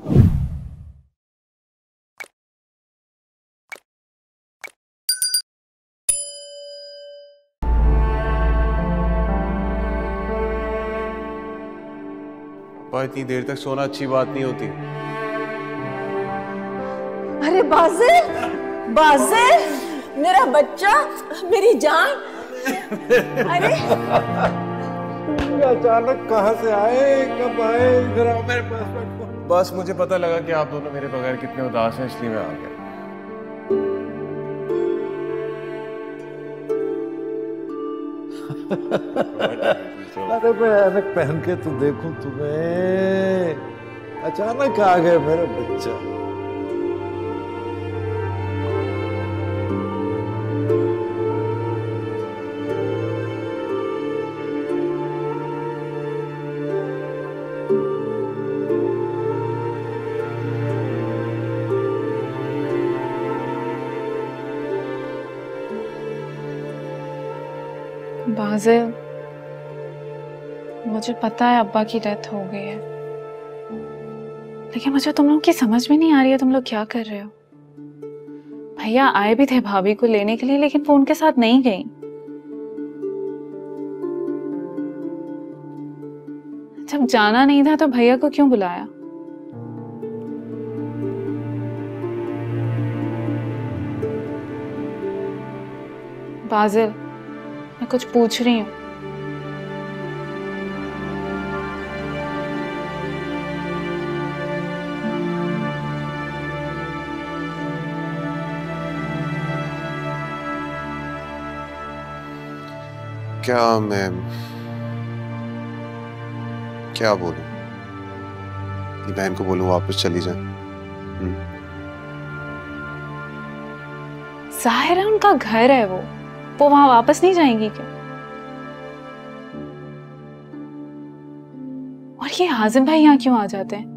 इतनी देर तक सोना अच्छी बात नहीं होती। अरे बाजिल, बाजिल, मेरा बच्चा, मेरी जान। अरे अचानक कहाँ से आए, कब आए? इधर आओ मेरे पास बैठो। बस मुझे पता लगा कि आप दोनों मेरे बगैर कितने उदास हैं, इसलिए मैं आ गया। अरे मैं ऐनक पहन के तो देखूं तुम्हें, अचानक आ गए मेरा बच्चा। बाजिल, मुझे पता है अब्बा की डेथ हो गई है, लेकिन मुझे तुम लोग की समझ में नहीं आ रही है तुम लोग क्या कर रहे हो। भैया आए भी थे भाभी को लेने के लिए, लेकिन वो उनके साथ नहीं गई। जब जाना नहीं था तो भैया को क्यों बुलाया? बाजिल, मैं कुछ पूछ रही हूँ। क्या मैं क्या बोलूं? ये बहन को बोलूं वापस चली जाए? जाहिर है उनका घर है, वो वहां वापस नहीं जाएंगी क्या? और ये हाजिम भाई यहाँ क्यों आ जाते हैं?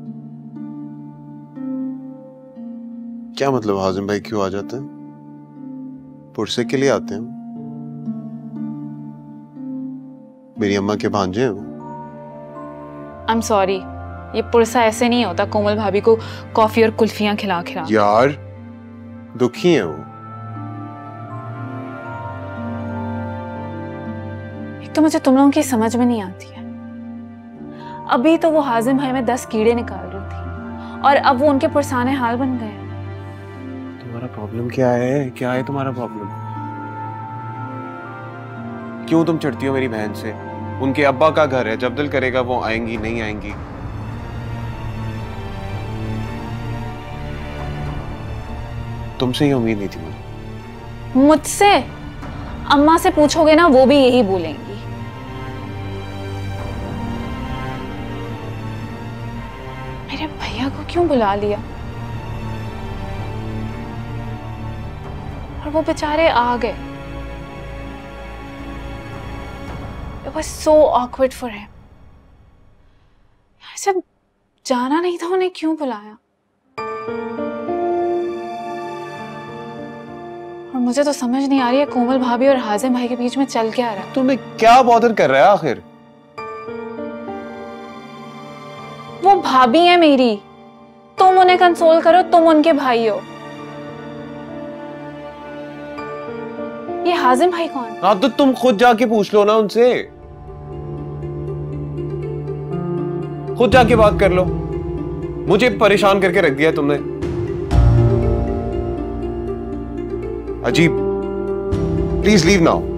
क्या मतलब हाजिम भाई क्यों आ जाते हैं? पुरसे के लिए आते हैं। मेरी अम्मा के भांजे हैं वो। I'm sorry, ये पुरसा ऐसे नहीं होता कोमल भाभी को कॉफी और कुल्फियां खिला खिला। यार दुखी है वो। एक तो मुझे तुम लोगों की समझ में नहीं आती है। अभी तो वो हाजिम भाई में 10 कीड़े निकाल रही थी और अब वो उनके पुरसाने हाल बन गए। तुम्हारा प्रॉब्लम क्या है? क्या है तुम्हारा प्रॉब्लम? क्यों तुम चिढ़ती हो मेरी बहन से? उनके अब्बा का घर है, जब दिल करेगा वो आएंगी, नहीं आएंगी। तुमसे ही उम्मीद नहीं थी मुझे। मुझसे? अम्मा से पूछोगे ना, वो भी यही बोलेंगी। मेरे भैया को क्यों बुला लिया? और वो बेचारे आ गए। It was so awkward for him. जब जाना नहीं था उन्हें क्यों बुलाया? और मुझे तो समझ नहीं आ रही है कोमल भाभी और हाजिम भाई के बीच में चल क्या रहा है। तुम्हें क्या बॉदर कर रहा है आखिर? वो भाभी है मेरी, तुम उन्हें कंसोल करो, तुम उनके भाई हो। ये हाजिम भाई कौन? हाँ तो तुम खुद जाके पूछ लो ना उनसे, खुद जाके बात कर लो। मुझे परेशान करके रख दिया तुमने। अजीब, प्लीज लीव नाउ।